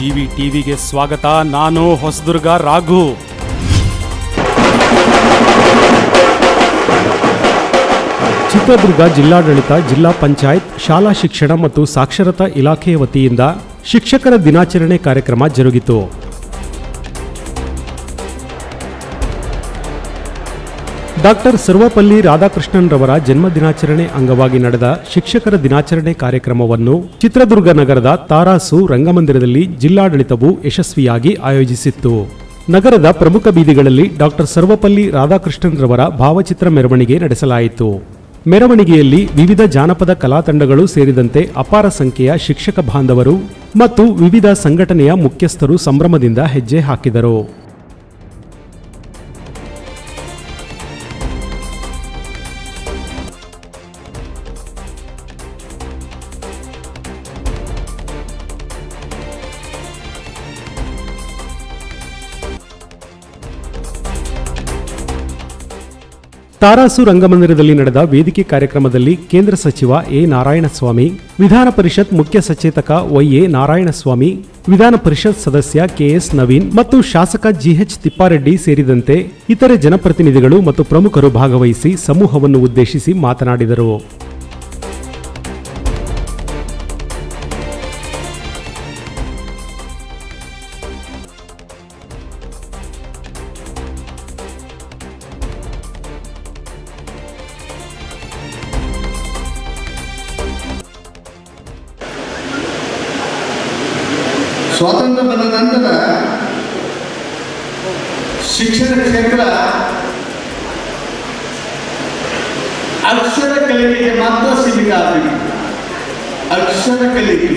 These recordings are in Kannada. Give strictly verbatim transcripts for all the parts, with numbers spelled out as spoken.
ಜಿವಿ ಟಿವಿಗೆ ಸ್ವಾಗತ. ನಾನು ಹೊಸದುರ್ಗ ರಾಘು. ಚಿತ್ರದುರ್ಗ ಜಿಲ್ಲಾಡಳಿತ, ಜಿಲ್ಲಾ ಪಂಚಾಯತ್, ಶಾಲಾ ಶಿಕ್ಷಣ ಮತ್ತು ಸಾಕ್ಷರತಾ ಇಲಾಖೆಯ ವತಿಯಿಂದ ಶಿಕ್ಷಕರ ದಿನಾಚರಣೆ ಕಾರ್ಯಕ್ರಮ ಜರುಗಿತು. ಡಾಕ್ಟರ್ ಸರ್ವಪಲ್ಲಿ ರಾಧಾಕೃಷ್ಣನ್ ರವರ ಜನ್ಮ ದಿನಾಚರಣೆ ಅಂಗವಾಗಿ ನಡೆದ ಶಿಕ್ಷಕರ ದಿನಾಚರಣೆ ಕಾರ್ಯಕ್ರಮವನ್ನು ಚಿತ್ರದುರ್ಗ ನಗರದ ತಾರಾಸು ರಂಗಮಂದಿರದಲ್ಲಿ ಜಿಲ್ಲಾಡಳಿತವು ಯಶಸ್ವಿಯಾಗಿ ಆಯೋಜಿಸಿತ್ತು. ನಗರದ ಪ್ರಮುಖ ಬೀದಿಗಳಲ್ಲಿ ಡಾಕ್ಟರ್ ಸರ್ವಪಲ್ಲಿ ರಾಧಾಕೃಷ್ಣನ್ ರವರ ಭಾವಚಿತ್ರ ಮೆರವಣಿಗೆ ನಡೆಸಲಾಯಿತು. ಮೆರವಣಿಗೆಯಲ್ಲಿ ವಿವಿಧ ಜಾನಪದ ಕಲಾ ತಂಡಗಳು ಸೇರಿದಂತೆ ಅಪಾರ ಸಂಖ್ಯೆಯ ಶಿಕ್ಷಕ ಬಾಂಧವರು ಮತ್ತು ವಿವಿಧ ಸಂಘಟನೆಯ ಮುಖ್ಯಸ್ಥರು ಸಂಭ್ರಮದಿಂದ ಹೆಜ್ಜೆ ಹಾಕಿದರು. ತಾರಾಸು ರಂಗಮಂದಿರದಲ್ಲಿ ನಡೆದ ವೇದಿಕೆ ಕಾರ್ಯಕ್ರಮದಲ್ಲಿ ಕೇಂದ್ರ ಸಚಿವ ಎ ನಾರಾಯಣಸ್ವಾಮಿ, ವಿಧಾನ ಪರಿಷತ್ ಮುಖ್ಯ ಸಚೇತಕ ವೈ ಎ ನಾರಾಯಣಸ್ವಾಮಿ, ವಿಧಾನ ಪರಿಷತ್ ಸದಸ್ಯ ಕೆಎಸ್ ನವೀನ್ ಮತ್ತು ಶಾಸಕ ಜಿಎಚ್ ತಿಪ್ಪಾರೆಡ್ಡಿ ಸೇರಿದಂತೆ ಇತರೆ ಜನಪ್ರತಿನಿಧಿಗಳು ಮತ್ತು ಪ್ರಮುಖರು ಭಾಗವಹಿಸಿ ಸಮೂಹವನ್ನು ಉದ್ದೇಶಿಸಿ ಮಾತನಾಡಿದರು. ಸ್ವಾತಂತ್ರ್ಯ ಬಂದ ನಂತರ ಶಿಕ್ಷಣ ಕ್ಷೇತ್ರ ಅಕ್ಷರ ಕಲಿಕೆಗೆ ಮಾತ್ರ ಸೀಮಿತ ಆಗಬೇಕು. ಅಕ್ಷರ ಕಲಿಕೆ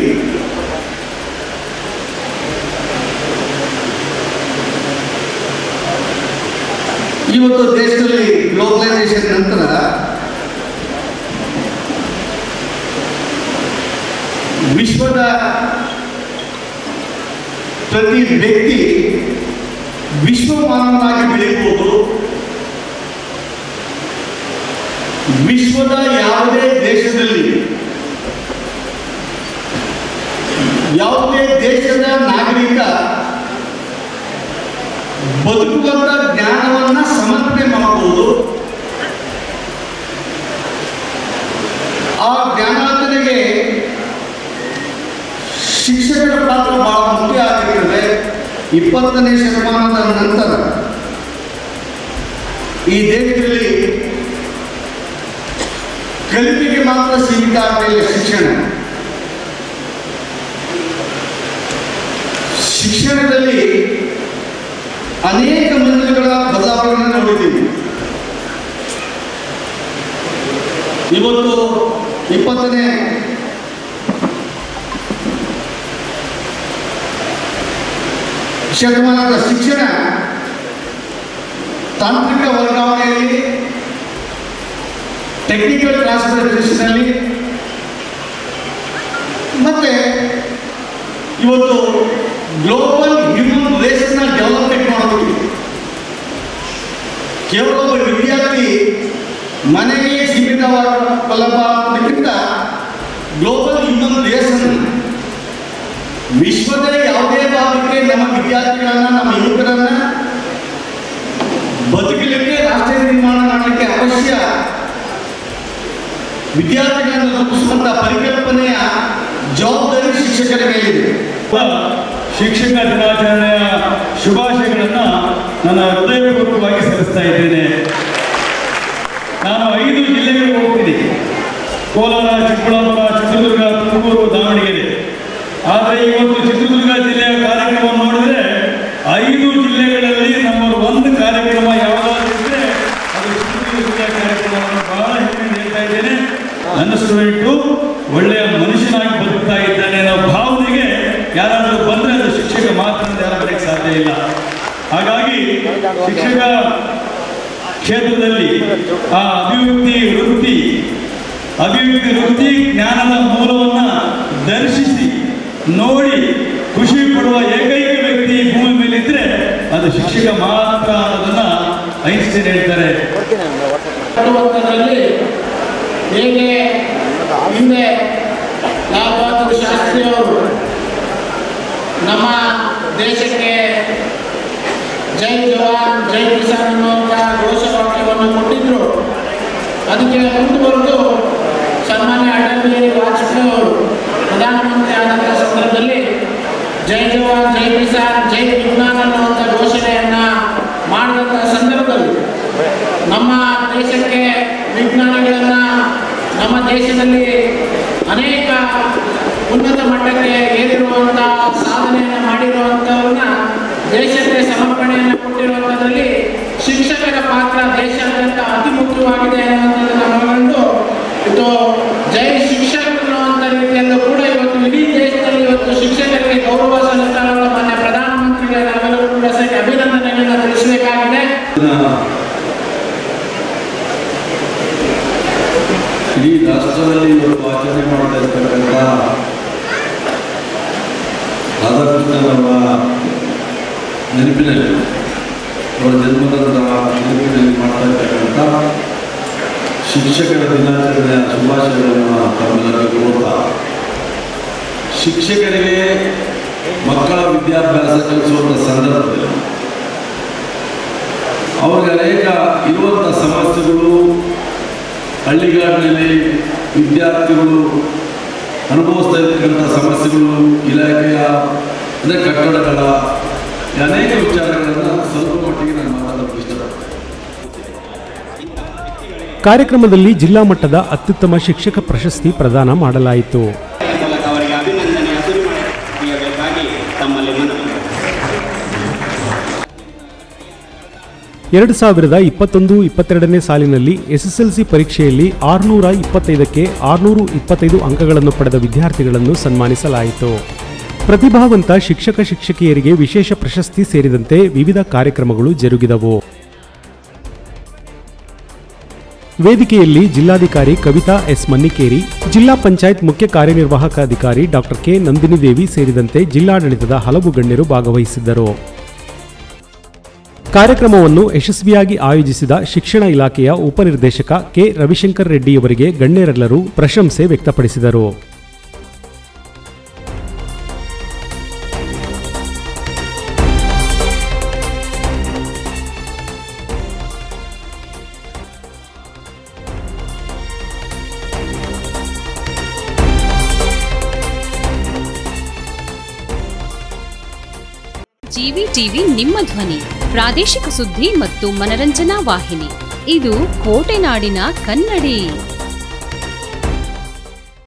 ಇವತ್ತು ದೇಶದಲ್ಲಿ ಗ್ಲೋಬಲೈಸೇಷನ್ ನಂತರ ವಿಶ್ವದ ಪ್ರತಿ ವ್ಯಕ್ತಿ ವಿಶ್ವಮಾನವನಾಗಿ ಬೆಳೆಯಬಹುದು. ವಿಶ್ವದ ಯಾವುದೇ ದೇಶದಲ್ಲಿ ಯಾವುದೇ ದೇಶದ ನಾಗರಿಕ ಬದುಕುವಂತ ಜ್ಞಾನವನ್ನ ಸಮರ್ಪಣೆ ಮಾಡಬಹುದು. ಆ ಜ್ಞಾನಾರ್ಜನೆಗೆ ಶಿಕ್ಷಕರ ಪಾತ್ರ ಬಹಳ ಮುಖ್ಯ ಆಗಿರ್ತದೆ. ಇಪ್ಪತ್ತನೇ ಶತಮಾನದ ನಂತರ ಈ ದೇಶದಲ್ಲಿ ಕಲಿಕೆಗೆ ಮಾತ್ರ ಸೀಮಿತ ಆಗಲಿಲ್ಲ. ಶಿಕ್ಷಣ ಶಿಕ್ಷಣದಲ್ಲಿ ಅನೇಕ ಮಂದಿಗಳ ಬದಲಾವಣೆಗಳನ್ನು ನೋಡಿದ್ದೀವಿ. ಇವತ್ತು ಇಪ್ಪತ್ತನೇ ಶತಮಾನದ ಶಿಕ್ಷಣ ತಾಂತ್ರಿಕ ವರ್ಗಾವಣೆಯಲ್ಲಿ, ಟೆಕ್ನಿಕಲ್ ಟ್ರಾನ್ಸ್ಫರ್ಮೇಷನ್ನಲ್ಲಿ ಮತ್ತೆ ಇವತ್ತು ಗ್ಲೋಬಲ್ ಹ್ಯೂಮನ್ ರೇಸ್ನ ಡೆವಲಪ್ಮೆಂಟ್ ಮಾಡಬೇಕು. ಕೇವಲ ಒಬ್ಬ ವಿದ್ಯಾರ್ಥಿ ಮನೆಗೆ ಸೀಮಿತವಾಗಕ್ಕಿಂತ ಗ್ಲೋಬಲ್ ಹ್ಯೂಮನ್ ರೇಸ್ ವಿಶ್ವದ ಯಾವುದೇ ಭಾಗಕ್ಕೆ ನಮ್ಮ ವಿದ್ಯಾರ್ಥಿಗಳನ್ನ, ನಮ್ಮ ಯುವಕರನ್ನ ಬದುಕಲಿಕ್ಕೆ, ರಾಷ್ಟ್ರ ನಿರ್ಮಾಣ ಮಾಡಲಿಕ್ಕೆ ಅವಶ್ಯ ವಿದ್ಯಾರ್ಥಿಗಳನ್ನು ರೂಪಿಸುವಂತ ಪರಿಕಲ್ಪನೆಯ ಜವಾಬ್ದಾರಿ ಶಿಕ್ಷಕರ ಮೇಲಿದೆ. ಶಿಕ್ಷಕ ದಿನಾಚರಣೆಯ ಶುಭಾಶಯಗಳನ್ನು ನನ್ನ ಹೃದಯಪೂರ್ವಕವಾಗಿ ಸಲ್ಲಿಸ್ತಾ ಇದ್ದೇನೆ. ನಾನು ಐದು ಜಿಲ್ಲೆಗಳಿಗೆ ಹೋಗ್ತೀನಿ: ಕೋಲಾರ, ಚಿಕ್ಕಬಳ್ಳಾಪುರ, ಚಿತ್ರದುರ್ಗ, ತುಮಕೂರು, ದಾವಣಗೆರೆ. ಆದರೆ ಇವತ್ತು ಚಿತ್ರದುರ್ಗ ಜಿಲ್ಲೆಯ ಕಾರ್ಯಕ್ರಮ ನೋಡಿದ್ರೆ ಐದು ಜಿಲ್ಲೆಗಳಲ್ಲಿ ನಂಬರ್ ಒಂದು ಕಾರ್ಯಕ್ರಮ ಯಾವುದಾದ್ರೂ ಇದ್ರೆ ಅದು ಚಿತ್ರದುರ್ಗ ಜಿಲ್ಲೆಯ ಕಾರ್ಯಕ್ರಮವನ್ನು ಬಹಳ ಹೆಮ್ಮೆಯಿಂದ ಹೇಳ್ತಾ ಇದ್ದೇನೆ. ನನ್ನ ಸ್ಟೂಡೆಂಟು ಒಳ್ಳೆಯ ಮನುಷ್ಯನಾಗಿ ಬದುಕ್ತಾ ಇದ್ದಾನೆ ಅನ್ನೋ ಭಾವನೆಗೆ ಯಾರಾದರೂ ಬಂದರೆ ಅದು ಶಿಕ್ಷಕ ಮಾತ್ರ ಯಾರು ಬರಕ್ಕೆ ಸಾಧ್ಯ ಇಲ್ಲ. ಹಾಗಾಗಿ ಶಿಕ್ಷಕ ಕ್ಷೇತ್ರದಲ್ಲಿ ಆ ಅಭಿವ್ಯಕ್ತಿ ವೃತ್ತಿ ಅಭಿವ್ಯಕ್ತಿ ವೃತ್ತಿ ಜ್ಞಾನದ ಮೂಲವನ್ನು ದರ್ಶಿಸಿ ನೋಡಿ ಖುಷಿ ಪಡುವ ಏಕೈಕ ವ್ಯಕ್ತಿ ಭೂಮಿ ಮೇಲಿದ್ರೆ ಅದು ಶಿಕ್ಷಕ ಮಾತ್ರ ಅನ್ನೋದನ್ನ ಐನ್ಸ್ಟೈನ್ ಹೇಳ್ತಾರೆ. ಹೇಗೆ ಹಿಂದೆ ಲಾಲ್ ಬಹದ್ದೂರ್ ಶಾಸ್ತ್ರಿ ಅವರು ನಮ್ಮ ದೇಶಕ್ಕೆ ಜೈ ಜವಾನ್ ಜೈ ಕಿಸಾನ್ ಅನ್ನುವಂಥ ಘೋಷವಾಕ್ಯವನ್ನು ಕೊಟ್ಟಿದ್ದರು. ಅದಕ್ಕೆ ಮುಂದುವರೆದು ಸನ್ಮಾನ್ಯ ಅಟಲ್ ಬಿಹಾರಿ ವಾಜಪೇಯಿ ಅವರು ಪ್ರಧಾನಮಂತ್ರಿ ಆದಂಥ ಸಂದರ್ಭದಲ್ಲಿ ಜೈ ಜವಾನ್ ಜೈ ಕಿಸಾನ್ ಜೈ ವಿಜ್ಞಾನ ಅನ್ನುವಂಥ ಘೋಷಣೆಯನ್ನು ಮಾಡಿದಂಥ ಸಂದರ್ಭದಲ್ಲಿ ನಮ್ಮ ದೇಶಕ್ಕೆ ವಿಜ್ಞಾನಿಗಳನ್ನು ನಮ್ಮ ದೇಶದಲ್ಲಿ ಅನೇಕ ಉನ್ನತ ಮಟ್ಟಕ್ಕೆ ಏರಿರುವಂಥ ಸಾಧನೆಯನ್ನು ಮಾಡಿರುವಂಥವ್ರನ್ನ ದೇಶಕ್ಕೆ ಸಮರ್ಪಣೆಯನ್ನು ಕೊಟ್ಟಿರುವಂಥದ್ರಲ್ಲಿ ಶಿಕ್ಷಕರ ಪಾತ್ರ ದೇಶಾದ್ಯಂತ ಅತಿ ಮುಖ್ಯವಾಗಿದೆ ಅನ್ನುವಂಥದ್ದನ್ನು ಮನಗಂಡು ಇದು ಜೈ ಶಿಕ್ಷಕರು ಅನ್ನುವಂಥ ರೀತಿಯಲ್ಲೂ ಕೂಡ ಇವತ್ತು ಇಡೀ ದೇಶದಲ್ಲಿ ಇವತ್ತು ಶಿಕ್ಷಕರಿಗೆ ಗೌರವ ಸಲ್ಲಿಸಲು ಮಾನ್ಯ ಪ್ರಧಾನಮಂತ್ರಿಗಳೆಲ್ಲರೂ ಕೂಡ ಸಹ ಅಭಿನಂದನೆಗಳನ್ನು ತಿಳಿಸಬೇಕಾಗಿದೆ. ಇಡೀ ರಾಷ್ಟ್ರದಲ್ಲಿ ಇವತ್ತು ಆಚರಣೆ ಮಾಡ್ತಾ ಇರ್ತಕ್ಕಂಥ ರಾಧಾಕೃಷ್ಣನವರ ನೆನಪಿನಲ್ಲಿ ಅವರ ಜನ್ಮದಂತಹ ನೆನಪಿನಲ್ಲಿ ಮಾಡ್ತಾ ಇರ್ತಕ್ಕಂಥ ಶಿಕ್ಷಕರ ದಿನಾಚರಣೆಯ ಶುಭಾಶಯಗಳನ್ನು ತಮ್ಮೆಲ್ಲರಿಗೂ ಕೊಡ್ತಾ, ಶಿಕ್ಷಕರಿಗೆ ಮಕ್ಕಳ ವಿದ್ಯಾಭ್ಯಾಸ ಕಲಿಸುವಂಥ ಸಂದರ್ಭದಲ್ಲಿ ಅವ್ರಿಗೆ ಅನೇಕ ಇರುವಂಥ ಸಮಸ್ಯೆಗಳು, ಹಳ್ಳಿಗಾಡಿನಲ್ಲಿ ವಿದ್ಯಾರ್ಥಿಗಳು ಅನುಭವಿಸ್ತಾ ಇರ್ತಕ್ಕಂಥ ಸಮಸ್ಯೆಗಳು, ಇಲಾಖೆಯ ಅಂದರೆ ಕಟ್ಟಡಗಳ ಅನೇಕ ವಿಚಾರಗಳನ್ನು ಸ್ವಲ್ಪ ಮಟ್ಟಿಗೆ ನಾನು ಮಾತಾಡೋಕ್ಕೆ ಇಷ್ಟಪಡ್ತೇನೆ. ಕಾರ್ಯಕ್ರಮದಲ್ಲಿ ಜಿಲ್ಲಾ ಮಟ್ಟದ ಅತ್ಯುತ್ತಮ ಶಿಕ್ಷಕ ಪ್ರಶಸ್ತಿ ಪ್ರದಾನ ಮಾಡಲಾಯಿತು. ಎರಡು ಸಾವಿರದ ಇಪ್ಪತ್ತೊಂದು ಇಪ್ಪತ್ತೆರಡನೇ ಸಾಲಿನಲ್ಲಿ ಎಸ್ಎಸ್ಎಲ್ಸಿ ಪರೀಕ್ಷೆಯಲ್ಲಿ ಆರುನೂರ ಇಪ್ಪತ್ತೈದಕ್ಕೆ ಆರುನೂರ ಇಪ್ಪತ್ತೈದು ಅಂಕಗಳನ್ನು ಪಡೆದ ವಿದ್ಯಾರ್ಥಿಗಳನ್ನು ಸನ್ಮಾನಿಸಲಾಯಿತು. ಪ್ರತಿಭಾವಂತ ಶಿಕ್ಷಕ ಶಿಕ್ಷಕಿಯರಿಗೆ ವಿಶೇಷ ಪ್ರಶಸ್ತಿ ಸೇರಿದಂತೆ ವಿವಿಧ ಕಾರ್ಯಕ್ರಮಗಳು ಜರುಗಿದವು. ವೇದಿಕೆಯಲ್ಲಿ ಜಿಲ್ಲಾಧಿಕಾರಿ ಕವಿತಾ ಎಸ್ ಮನ್ನಿಕೇರಿ, ಜಿಲ್ಲಾ ಪಂಚಾಯತ್ ಮುಖ್ಯ ಕಾರ್ಯನಿರ್ವಾಹಕ ಅಧಿಕಾರಿ ಡಾಕ್ಟರ್ ಕೆ ನಂದಿನಿ ದೇವಿ ಸೇರಿದಂತೆ ಜಿಲ್ಲಾಡಳಿತದ ಹಲವು ಗಣ್ಯರು ಭಾಗವಹಿಸಿದ್ದರು. ಕಾರ್ಯಕ್ರಮವನ್ನು ಯಶಸ್ವಿಯಾಗಿ ಆಯೋಜಿಸಿದ ಶಿಕ್ಷಣ ಇಲಾಖೆಯ ಉಪನಿರ್ದೇಶಕ ಕೆ ರವಿಶಂಕರ್ ರೆಡ್ಡಿಯವರಿಗೆ ಗಣ್ಯರೆಲ್ಲರೂ ಪ್ರಶಂಸೆ ವ್ಯಕ್ತಪಡಿಸಿದರು. ಜಿವಿ ಟಿವಿ ನಿಮ್ಮ ಧ್ವನಿ, ಪ್ರಾದೇಶಿಕ ಸುದ್ದಿ ಮತ್ತು ಮನರಂಜನಾ ವಾಹಿನಿ. ಇದು ಕೋಟೆನಾಡಿನ ಕನ್ನಡಿ.